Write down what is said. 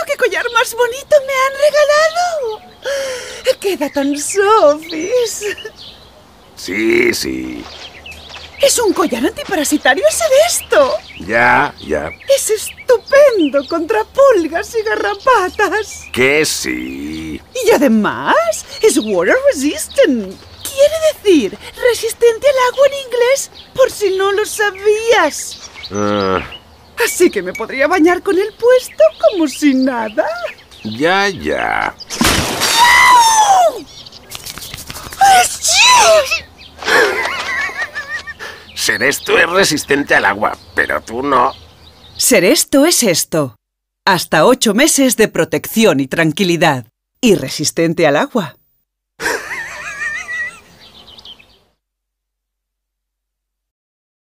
qué collar más bonito me han regalado! ¡Queda tan sofis! Sí, sí. Es un collar antiparasitario ese de esto. Ya. Es estupendo contra pulgas y garrapatas. Que sí. Y además es water resistant. Quiere decir resistente al agua en inglés, por si no lo sabías. Así que me podría bañar con el puesto como si nada. Ya. Seresto es resistente al agua, pero tú no. Seresto es esto. Hasta 8 meses de protección y tranquilidad. Y resistente al agua.